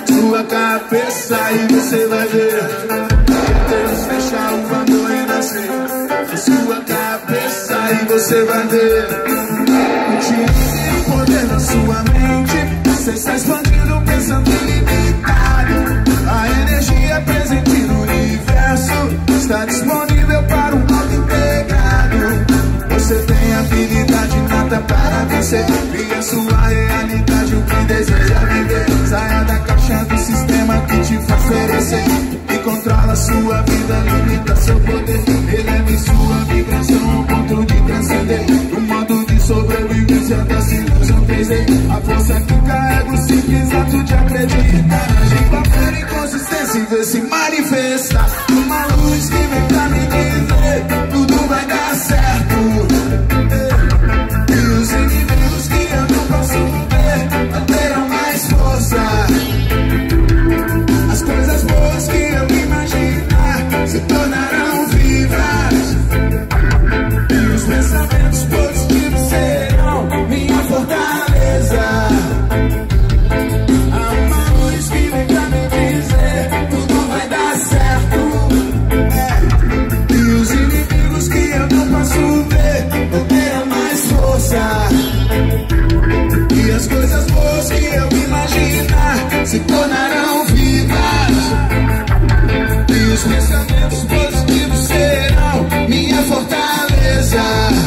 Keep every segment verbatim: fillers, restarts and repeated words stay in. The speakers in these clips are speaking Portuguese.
sua cabeça e você vai ver. Deus deixa o amor renascer na sua cabeça e você vai ver. Utilize o poder na sua mente. Você está expandindo pensando ilimitado. A energia presente no universo está disponível para um alto integrado. Você tem habilidade nata para vencer. Cria sua realidade, o que deseja viver. Saia da caixa do sistema que te faz oferecer e controla sua vida, limita seu poder. Eleve sua vibração ao ponto de transcender no modo de sobrevivência da simulação três D. A força que carrega o simples ato de acreditar. Agir com a fé e consistência e ver se manifesta. Uma luz que vem pra me dizer tudo vai dar certo. E os inimigos que eu não posso ver não terão mais força. As coisas boas que eu imaginar se tornarão vivas. E os pensamentos positivos serão minha fortaleza. Há uma luz que vem pra me dizer tudo vai dar certo. É. E os inimigos que eu não posso ver não terão mais força. E as coisas boas que eu imaginar se tornarão vivas. E os pensamentos positivos serão minha fortaleza.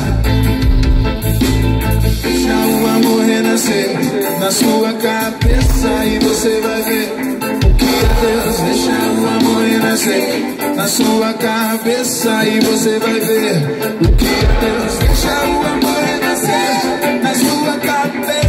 Deixa o amor renascer na sua cabeça e você vai ver o que é Deus. Deixa o amor renascer na sua cabeça e você vai ver o que é Deus. Deixa o amor renascer na sua cabeça.